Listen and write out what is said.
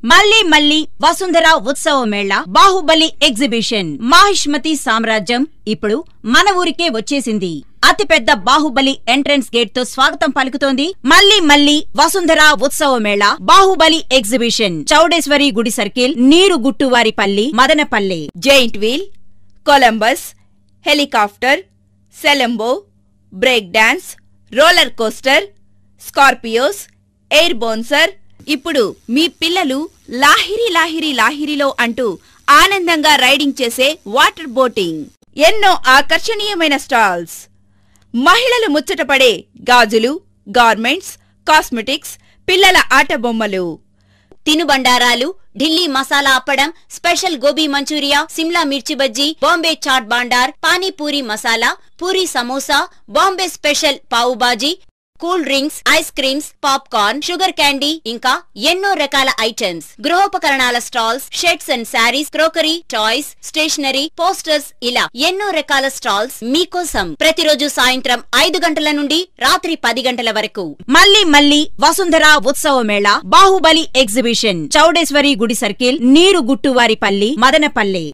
మళ్ళీ వసుంధర ఉత్సవ మేళా బాహుబలి ఎగ్జిబిషన్ మాహిష్మతి సామ్రాజ్యం ఇప్పుడు మన ఊరికే వచ్చేసింది. అతిపెద్ద బాహుబలి ఎంట్రన్స్ గేట్ తో స్వాగతం పలుకుతోంది. మళ్ళీ వసుంధర ఉత్సవ మేళా బాహుబలి ఎగ్జిబిషన్ చౌడేశ్వరి గుడి circle, Neeruguttuvaripalli, Madanapalle. Giant wheel, Columbus, helicopter, సెలంబో, break dance, roller coaster, scorpios, air bouncer. ఇప్పుడు మీ పిల్లలు లాహిరిలో అంటూ ఆనందంగా రైడింగ్ చేసే వాటర్ బోటింగ్, ఎన్నో ఆకర్షణీయమైన స్టాల్స్, మహిళలు ముచ్చటపడే గాజులు, గార్మెంట్స్, కాస్మెటిక్స్, పిల్లల ఆట బొమ్మలు, తినుబండారాలు, Delhi masala appadam, special gobi manchuria, Shimla mirchi bajji, Bombay chaat bhandar, panipuri masala, puri samosa, Bombay special pav bhaji, cool drinks, ice creams, popcorn, sugar candy, ఇంకా ఎన్నో రకాల ఐటమ్స్, గృహోపకరణాల stalls, shirts and saris, crockery, toys, stationery, posters, ఇలా ఎన్నో రకాల స్టాల్స్ మీకోసం ప్రతిరోజు సాయంత్రం 5 గంటల నుండి రాత్రి 10 గంటల వరకు. మళ్ళీ వసుంధర ఉత్సవ మేళా బాహుబలి ఎగ్జిబిషన్ చౌడేశ్వరి గుడి సర్కిల్, నీరుగుట్టువారిపల్లి, మదనపల్లె.